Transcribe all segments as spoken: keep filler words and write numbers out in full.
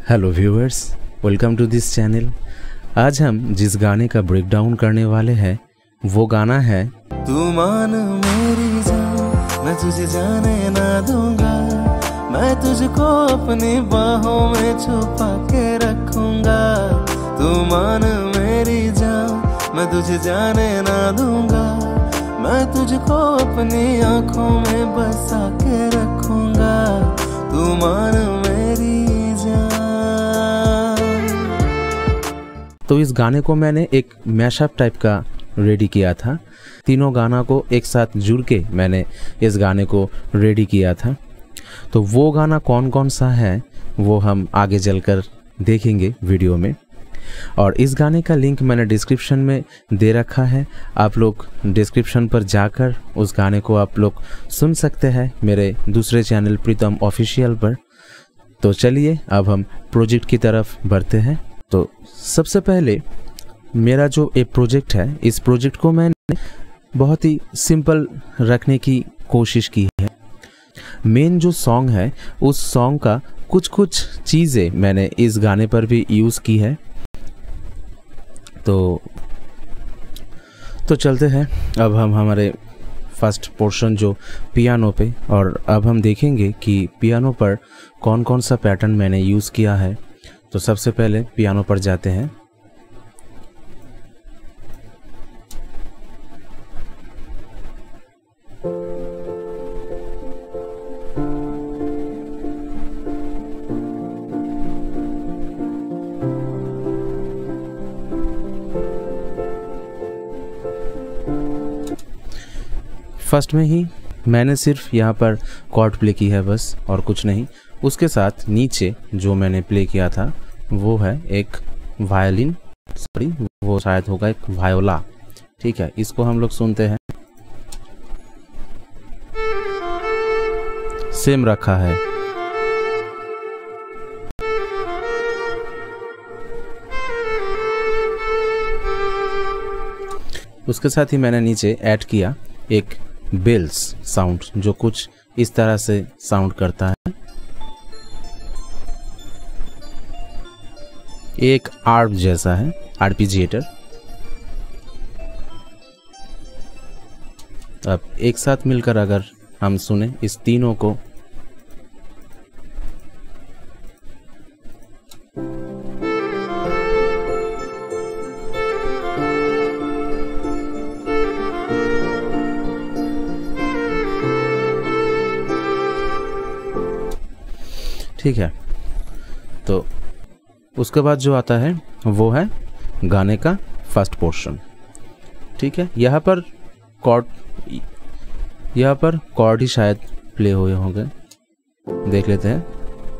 Hello viewers, welcome to this channel. आज हम जिस गाने का ब्रेक डाउन करने वाले हैं वो गाना है तू मान मेरी जान, मैं तुझे जाने ना दूंगा, मैं तुझको अपनी बाहों में छुपा के रखूंगा। तू मान मेरी जान, मैं तुझे जाने ना दूंगा, मैं तुझको अपनी आंखों में बसा के रखूंगा। तू मान मेरी जान। तो इस गाने को मैंने एक मैशअप टाइप का रेडी किया था। तीनों गाना को एक साथ जुड़ के मैंने इस गाने को रेडी किया था। तो वो गाना कौन कौन सा है वो हम आगे चलकर देखेंगे वीडियो में। और इस गाने का लिंक मैंने डिस्क्रिप्शन में दे रखा है। आप लोग डिस्क्रिप्शन पर जाकर उस गाने को आप लोग सुन सकते हैं मेरे दूसरे चैनल प्रीतम ऑफिशियल पर। तो चलिए अब हम प्रोजेक्ट की तरफ बढ़ते हैं। तो सबसे पहले मेरा जो एक प्रोजेक्ट है, इस प्रोजेक्ट को मैंने बहुत ही सिंपल रखने की कोशिश की है। मेन जो सॉन्ग है उस सॉन्ग का कुछ कुछ चीज़ें मैंने इस गाने पर भी यूज़ की है। तो तो चलते हैं अब हम हमारे फर्स्ट पोर्शन जो पियानो पे, और अब हम देखेंगे कि पियानो पर कौन कौन सा पैटर्न मैंने यूज़ किया है। तो सबसे पहले पियानो पर जाते हैं। फर्स्ट में ही मैंने सिर्फ यहाँ पर कॉर्ड प्ले की है बस, और कुछ नहीं। उसके साथ नीचे जो मैंने प्ले किया था वो है एक वायलिन, सॉरी वो शायद होगा एक वायोला। ठीक है, इसको हम लोग सुनते हैं। सेम रखा है। उसके साथ ही मैंने नीचे ऐड किया एक बेल्स साउंड जो कुछ इस तरह से साउंड करता है। एक आर्प जैसा है, आर्पिजिएटर। अब एक साथ मिलकर अगर हम सुने इस तीनों को, ठीक है। तो उसके बाद जो आता है वो है गाने का फर्स्ट पोर्शन। ठीक है, यहाँ पर कॉर्ड यहाँ पर कॉर्ड ही शायद प्ले हुए होंगे, देख लेते हैं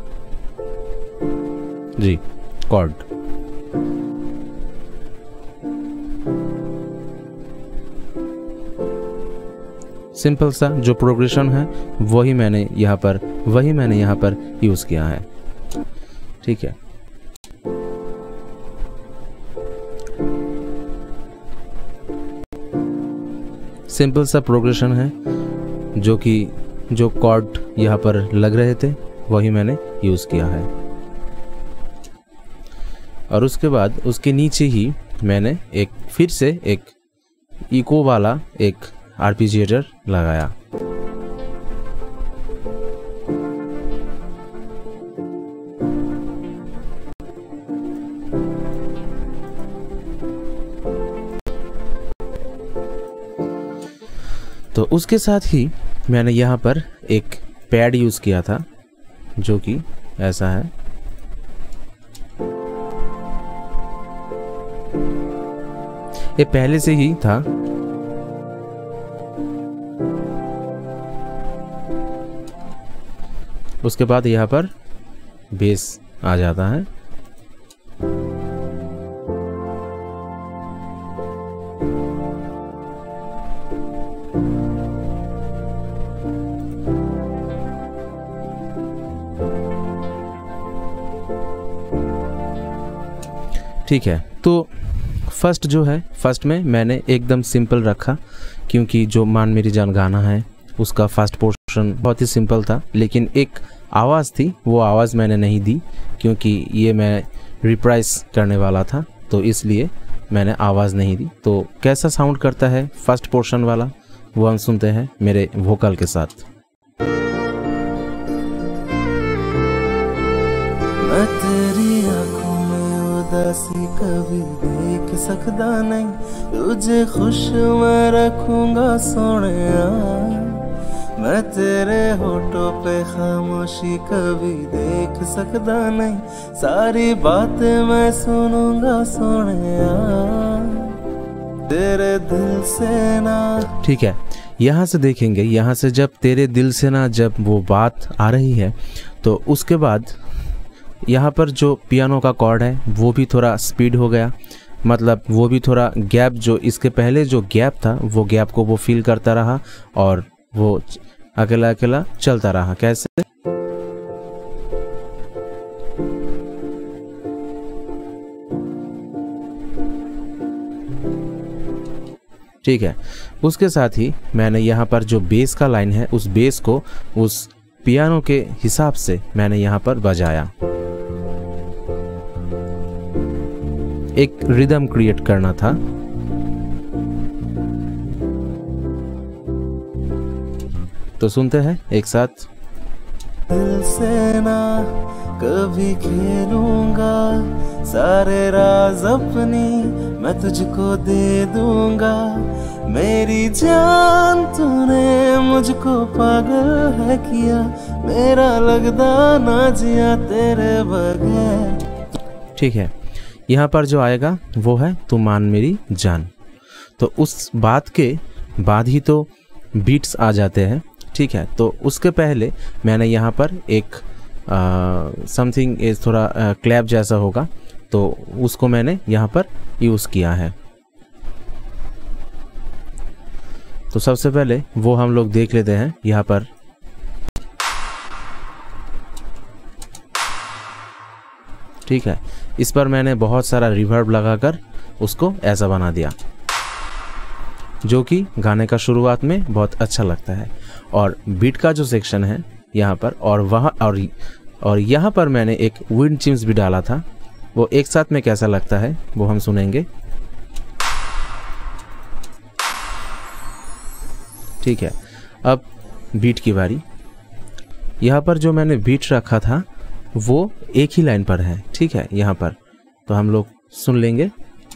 जी। कॉर्ड सिंपल सा जो प्रोग्रेशन है वही मैंने यहाँ पर वही मैंने यहाँ पर यूज किया है। ठीक है, सिंपल सा प्रोग्रेशन है जो कि जो कॉर्ड यहाँ पर लग रहे थे वही मैंने यूज किया है। और उसके बाद उसके नीचे ही मैंने एक फिर से एक इको वाला एक आर्पिजिएटर लगाया। तो उसके साथ ही मैंने यहाँ पर एक पैड यूज़ किया था जो कि ऐसा है। ये पहले से ही था। उसके बाद यहाँ पर बेस आ जाता है। ठीक है, तो फर्स्ट जो है फर्स्ट में मैंने एकदम सिंपल रखा, क्योंकि जो मान मेरी जान गाना है उसका फर्स्ट पोर्शन बहुत ही सिंपल था, लेकिन एक आवाज़ थी वो आवाज़ मैंने नहीं दी, क्योंकि ये मैं रिप्राइज करने वाला था, तो इसलिए मैंने आवाज़ नहीं दी। तो कैसा साउंड करता है फर्स्ट पोर्शन वाला वो हम सुनते हैं मेरे वोकल के साथ। मैं तेरी आंखों में उदासी कभी देख सकता नहीं, तुझे खुश मैं रखूंगा सोनिया। मैं तेरे होठों पे खामोशी कभी देख सकता नहीं, सारी बातें मैं सुनूंगा सोनिया तेरे दिल से ना। ठीक है, यहाँ से देखेंगे, यहाँ से जब तेरे दिल से ना जब वो बात आ रही है तो उसके बाद यहाँ पर जो पियानो का कॉर्ड है वो भी थोड़ा स्पीड हो गया, मतलब वो भी थोड़ा गैप, जो इसके पहले जो गैप था वो गैप को वो फील करता रहा और वो अकेला अकेला चलता रहा। कैसे? ठीक है, उसके साथ ही मैंने यहाँ पर जो बेस का लाइन है उस बेस को उस पियानो के हिसाब से मैंने यहाँ पर बजाया, एक रिदम क्रिएट करना था। तो सुनते हैं एक साथ। दिल से ना कभी खेलूंगा, सारे राज अपनी मैं तुझको दे दूंगा। मेरी जान तूने मुझको पागल है किया, मेरा लगदा ना जिया तेरे बगैर। ठीक है, यहाँ पर जो आएगा वो है तू मान मेरी जान। तो उस बात के बाद ही तो बीट्स आ जाते हैं। ठीक है, तो उसके पहले मैंने यहाँ पर एक समथिंग थोड़ा क्लैप जैसा होगा तो उसको मैंने यहाँ पर यूज़ किया है। तो सबसे पहले वो हम लोग देख लेते हैं यहाँ पर। ठीक है, इस पर मैंने बहुत सारा रिवर्ब लगाकर उसको ऐसा बना दिया, जो कि गाने का शुरुआत में बहुत अच्छा लगता है। और बीट का जो सेक्शन है यहाँ पर और वहाँ और और यहाँ पर मैंने एक विंड चिम्स भी डाला था, वो एक साथ में कैसा लगता है वो हम सुनेंगे। ठीक है, अब बीट की बारी। यहाँ पर जो मैंने बीट रखा था वो एक ही लाइन पर है। ठीक है, यहाँ पर तो हम लोग सुन लेंगे।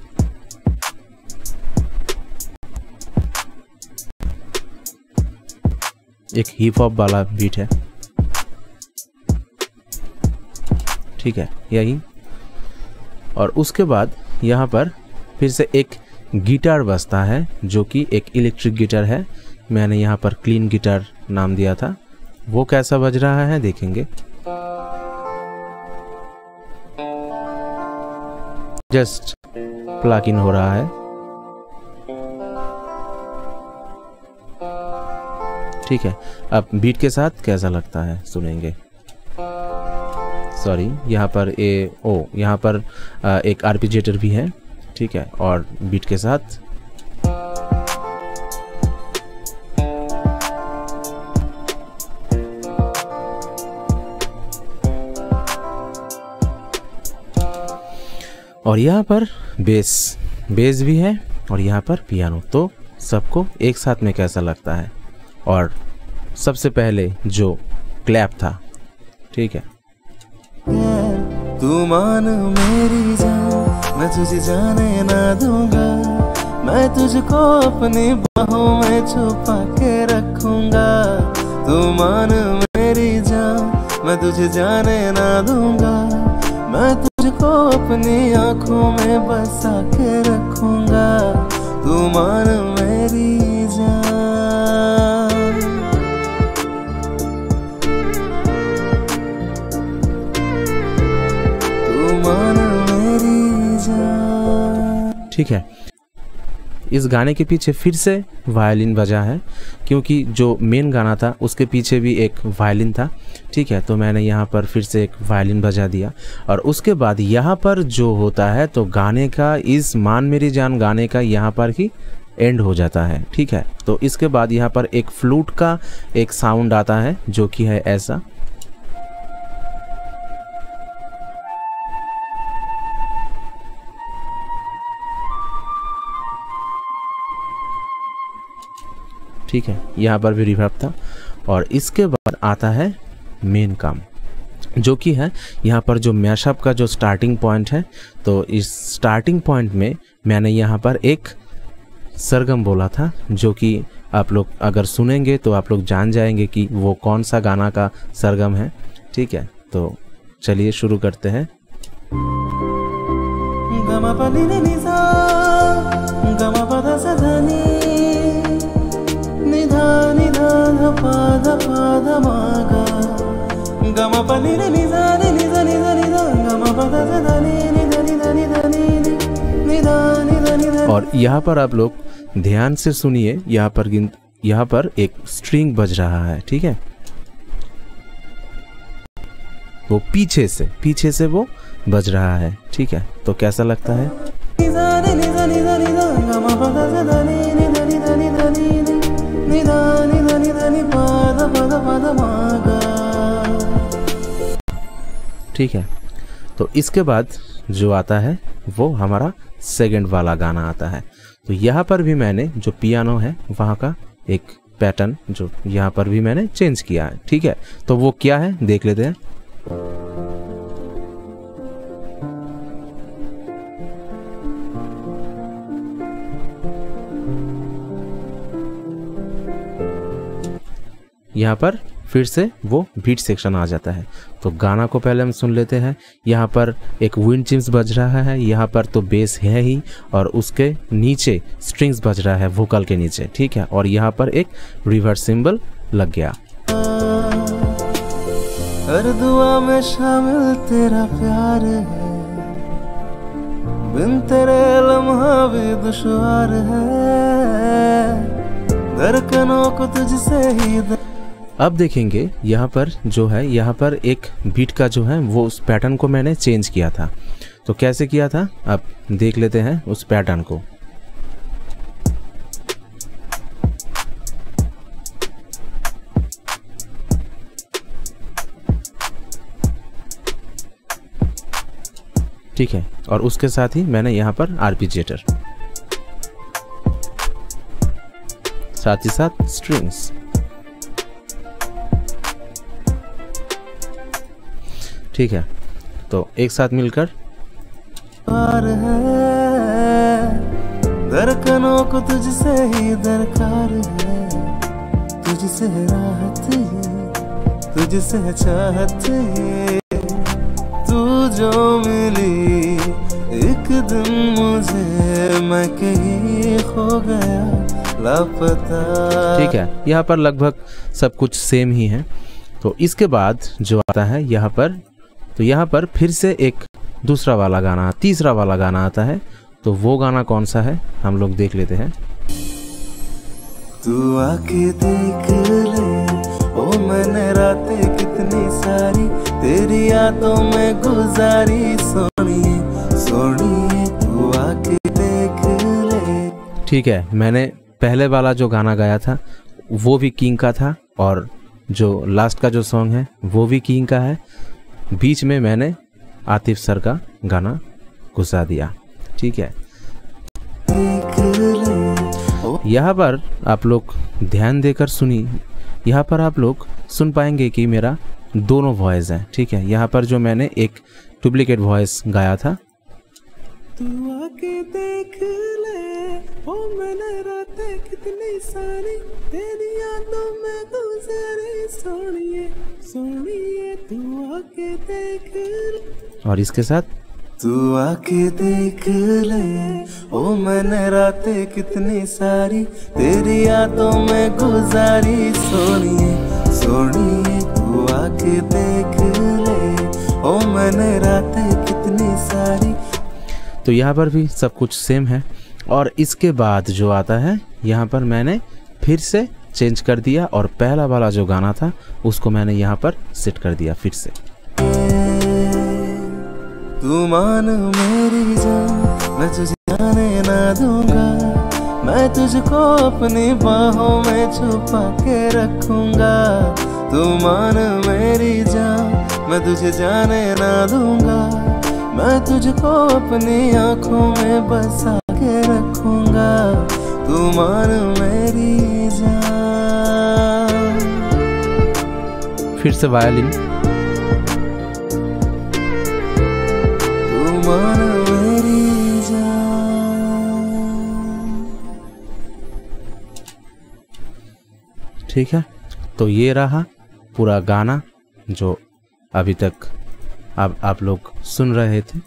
एक हिप हॉप वाला बीट है। ठीक है, यही। और उसके बाद यहाँ पर फिर से एक गिटार बजता है, जो कि एक इलेक्ट्रिक गिटार है। मैंने यहाँ पर क्लीन गिटार नाम दिया था। वो कैसा बज रहा है देखेंगे। जस्ट प्लग इन हो रहा है। ठीक है, अब बीट के साथ कैसा लगता है सुनेंगे। सॉरी, यहाँ पर ए ओ यहाँ पर आ, एक आर्पिजेटर भी है। ठीक है, और बीट के साथ और यहाँ पर बेस बेस भी है और यहाँ पर पियानो। तो सबको एक साथ में कैसा लगता है। और सबसे पहले जो क्लैप था। ठीक है, तू मान मेरी जान, मैं तुझे जाने ना दूंगा। मैं तुझको अपनी बाहों में छुपा के रखूंगा। तू मान मेरी जान, मैं तुझे जाने ना दूंगा। मैं तुझको अपनी आंखों में बसा के रखूंगा। तू मान मेरी जान। ठीक है, इस गाने के पीछे फिर से वायलिन बजा है, क्योंकि जो मेन गाना था उसके पीछे भी एक वायलिन था। ठीक है, तो मैंने यहाँ पर फिर से एक वायलिन बजा दिया। और उसके बाद यहाँ पर जो होता है तो गाने का इस मान मेरी जान गाने का यहाँ पर ही एंड हो जाता है। ठीक है, तो इसके बाद यहाँ पर एक फ्लूट का एक साउंड आता है, जो कि है ऐसा। ठीक है, यहाँ पर भी रिवर्ब था। और इसके बाद आता है मेन काम, जो कि है यहाँ पर जो मैशअप का जो स्टार्टिंग पॉइंट है। तो इस स्टार्टिंग पॉइंट में मैंने यहाँ पर एक सरगम बोला था, जो कि आप लोग अगर सुनेंगे तो आप लोग जान जाएंगे कि वो कौन सा गाना का सरगम है। ठीक है, तो चलिए शुरू करते हैं। गमा पनी रे निसा गमा पदा सा धनी निधा निधा ध पा ध पा ध मा गा गमा पनी रे निसा रे निसा निसा निधा गमा पदा सा धनी निधा निधा निधा निधा निधा निधा। और यहाँ पर आप लोग ध्यान से सुनिए, यहाँ पर गिन यहाँ पर एक स्ट्रिंग बज रहा है। ठीक है, वो पीछे से पीछे से वो बज रहा है। ठीक है, तो कैसा लगता है? ठीक है, तो इसके बाद जो आता है वो हमारा सेकंड वाला गाना आता है। तो यहाँ पर भी मैंने जो पियानो है वहाँ का एक पैटर्न जो यहाँ पर भी मैंने चेंज किया है। ठीक है, तो वो क्या है देख लेते हैं। यहाँ पर फिर से वो बीट सेक्शन आ जाता है। तो गाना को पहले हम सुन लेते हैं। यहाँ पर एक विंड चिम्स बज रहा है, यहाँ पर तो बेस है ही, और उसके नीचे स्ट्रिंग्स बज रहा है वोकल के नीचे। ठीक है, और यहाँ पर एक रिवर्स सिंबल लग गया। हर दुआ में शामिल तेरा प्यार है, बिन तेरे लम्हा भी दुश्वार है, धड़कनों को तुझसे ही। अब देखेंगे यहाँ पर जो है, यहाँ पर एक बीट का जो है वो उस पैटर्न को मैंने चेंज किया था। तो कैसे किया था अब देख लेते हैं उस पैटर्न को। ठीक है, और उसके साथ ही मैंने यहाँ पर आर्पिजिएटर, साथ ही साथ स्ट्रिंग्स। ठीक है, तो एक साथ मिलकर धड़कनों को तुझसे ही दरकार है, तुझसे राहत है, तुझसे चाहत है, तू जो मिली एक दिन मुझे, मैं कहीं खो गया लापता। ठीक है, यहाँ पर लगभग सब कुछ सेम ही है। तो इसके बाद जो आता है यहाँ पर, तो यहाँ पर फिर से एक दूसरा वाला गाना, तीसरा वाला गाना आता है। तो वो गाना कौन सा है हम लोग देख लेते हैं। तू आके देख ले ओ मैंने रातें कितनी सारी तेरी यादों में गुजारी, सोनिए सोनिए तू आके देख ले। ठीक है, मैंने पहले वाला जो गाना गाया था वो भी किंग का था, और जो लास्ट का जो सॉन्ग है वो भी किंग का है। बीच में मैंने आतिफ सर का गाना घुसा दिया। ठीक है, यहाँ पर आप लोग ध्यान देकर सुनी, यहाँ पर आप लोग सुन पाएंगे कि मेरा दोनों वॉइस है। ठीक है, यहाँ पर जो मैंने एक डुप्लीकेट वॉइस गाया था, तू आके देख ले ओ मैंने रातें कितनी सारी तेरी यादों में गुजारी, सोनिए सोनिए तू आके देख ले। और इसके साथ तू आके देख ले ओ मैंने रातें कितनी सारी तेरी यादों में गुजारी, सोनिए सोनिए तू आके देख ले ओ मैंने रातें कितनी सारी। तो यहाँ पर भी सब कुछ सेम है। और इसके बाद जो आता है यहाँ पर मैंने फिर से चेंज कर दिया, और पहला वाला जो गाना था उसको मैंने यहाँ पर सेट कर दिया फिर से। तू मान मेरी जान मैं तुझे जाने ना दूंगा, मैं तुझको अपनी बाहों में छुपा के रखूंगा। तू मान मेरी जान मैं तुझे जाने ना दूंगा, मैं तुझको अपनी आंखों में बसा के रखूंगा। तू मान मेरी जान। फिर से वायलिन। तू मान मेरी जान। ठीक है, तो ये रहा पूरा गाना जो अभी तक आप आप लोग सुन रहे थे।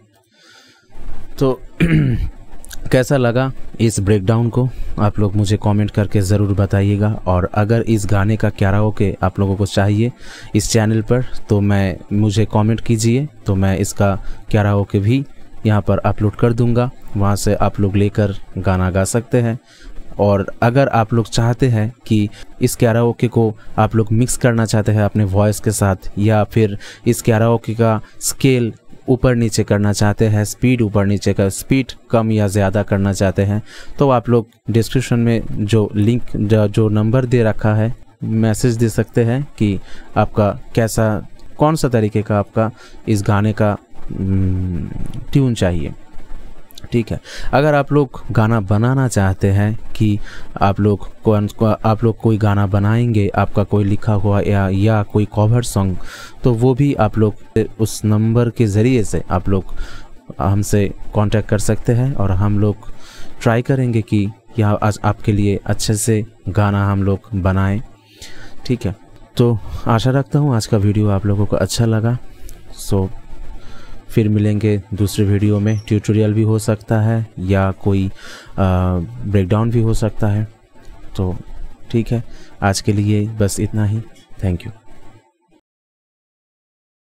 तो कैसा लगा इस ब्रेकडाउन को आप लोग मुझे कमेंट करके ज़रूर बताइएगा। और अगर इस गाने का कैराओके आप लोगों को चाहिए इस चैनल पर तो मैं मुझे कमेंट कीजिए, तो मैं इसका कैराओके भी यहाँ पर अपलोड कर दूँगा, वहाँ से आप लोग लेकर गाना गा सकते हैं। और अगर आप लोग चाहते हैं कि इस कैराओके को आप लोग मिक्स करना चाहते हैं अपने वॉइस के साथ, या फिर इस कैराओके का स्केल ऊपर नीचे करना चाहते हैं, स्पीड ऊपर नीचे का स्पीड कम या ज़्यादा करना चाहते हैं, तो आप लोग डिस्क्रिप्शन में जो लिंक जो, जो नंबर दे रखा है मैसेज दे सकते हैं कि आपका कैसा कौन सा तरीके का आपका इस गाने का ट्यून चाहिए। ठीक है, अगर आप लोग गाना बनाना चाहते हैं कि आप लोग कौन आप लोग कोई गाना बनाएंगे, आपका कोई लिखा हुआ या या कोई कवर सॉन्ग, तो वो भी आप लोग उस नंबर के ज़रिए से आप लोग हमसे कांटेक्ट कर सकते हैं और हम लोग ट्राई करेंगे कि यह आज आपके लिए अच्छे से गाना हम लोग बनाएं। ठीक है, तो आशा रखता हूँ आज का वीडियो आप लोगों को अच्छा लगा। सो फिर मिलेंगे दूसरे वीडियो में, ट्यूटोरियल भी हो सकता है या कोई ब्रेकडाउन भी हो सकता है। तो ठीक है, आज के लिए बस इतना ही। Thank you.